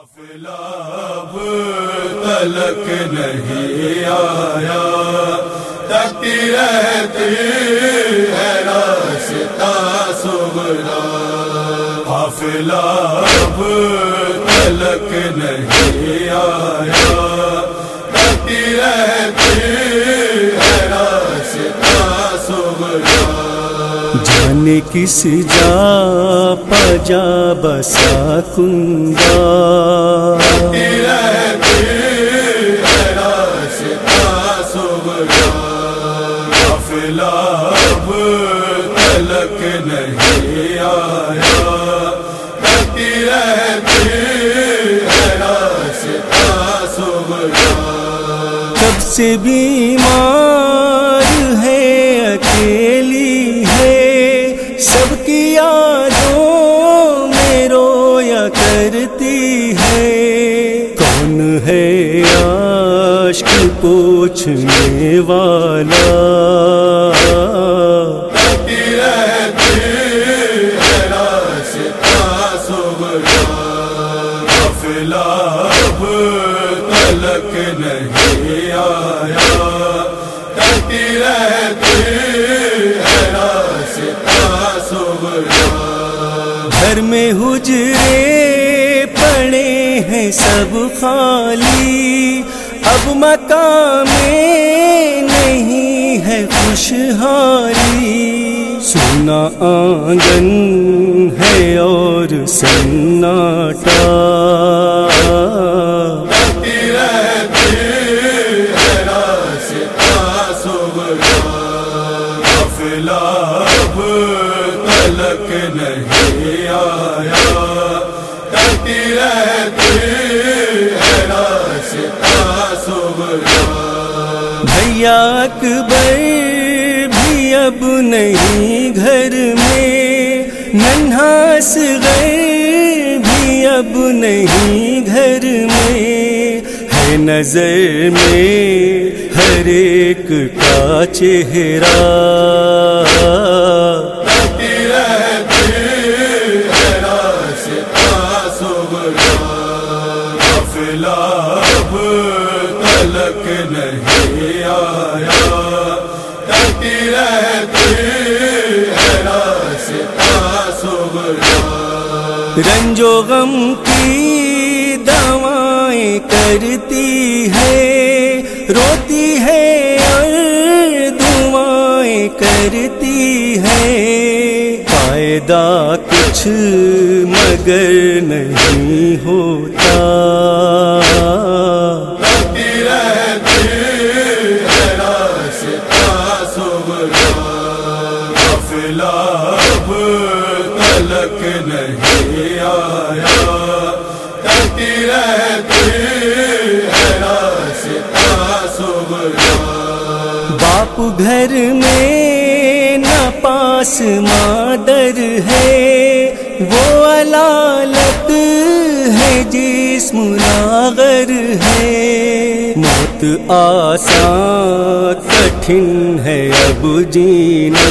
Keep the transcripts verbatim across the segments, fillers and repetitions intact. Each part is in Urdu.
قافلہ اب تلک نہیں آیا، تکتی رہتی ہے راستہ سغرا۔ قافلہ اب تلک نہیں آیا، تکتی رہتی ہے راستہ سغرا۔ جانے کس جا پجا بسا کندا، رہتی ہے راستہ سغرا۔ قافلہ اب تلک نہیں آیا، تکتی رہتی ہے راستہ سغرا۔ کب سے بیمار ہے، اکیلی ہے، سب کی یادوں میں رویا کرتی ہے۔ کون ہے عاشق پوچھنے والا، تکتی رہتی ہے راستہ سغرا۔ قافلہ اب تلک نہیں آیا، تکتی رہتی ہے راستہ سغرا۔ گھر میں حجرے پڑے ہیں سب خالی، اب مکان میں نہیں ہے خوشحالی۔ سونا آنگن ہے اور سناٹا، تکتی رہتی ہے راستہ سغرا۔ قافلہ اب تلک نہیں آیا، تکتی رہتی ہے راستہ سغرا۔ بھیا اکبر بھی اب نہیں گھر میں، ننھا اصغر بھی اب نہیں گھر میں، ہے نظر میں ہر ایک کا چہرہ، تکتی رہتی ہے راستہ سغرا۔ قافلہ اب تلک نہیں آیا، تکتی رہتی ہے راستہ سغرا۔ رنج و غم کی دوائیں کرتی ہے، روتی ہے اور دعائیں کرتی ہے۔ فائدہ کچھ مگر نہیں ہوتا، تکتی رہتی ہے راستہ سغرا۔ قافلہ اب تلک نہیں آیا، تکتی رہتی ہے راستہ سغرا۔ باپ گھر میں نہ پاس مادر ہے، وہ علالت ہے جسم لاغر ہے۔ موت آسان کٹھن ہے اب جینا،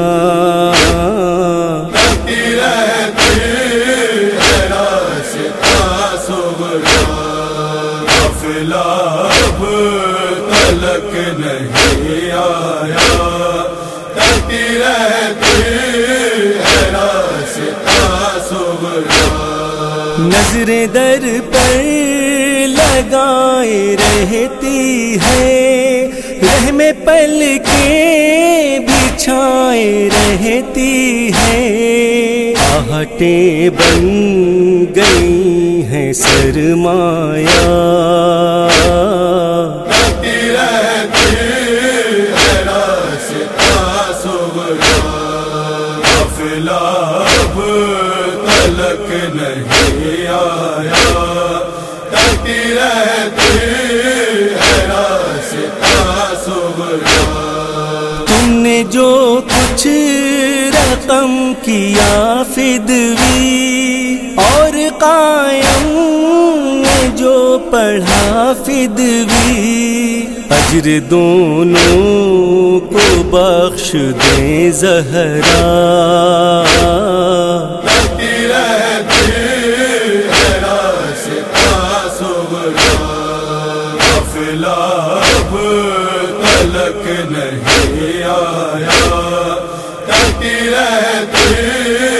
تکتی رہتی ہے راستہ سغرا۔ قافلہ اب تلک نہیں آیا، تکتی رہتی ہے راستہ سغرا۔ نظریں در پر لگائے رہتی ہے، رحم پل کے بچھائے رہتی ہے۔ آہٹیں بن گئی ہیں سرمایہ، تکتی رہتی ہے راستہ سغرا۔ قافلہ اب تلک نہیں آیا، تکتی رہتی ہے راستہ سغرا۔ تم نے جو کچھ رقم کیا فدوی، اور قائم نے جو پڑھا فدوی، اجر دونوں کو بخش دیں زہرا۔ تکتی رہتی ہے راستہ اب تلک نہیں آیا، کرتی رہتی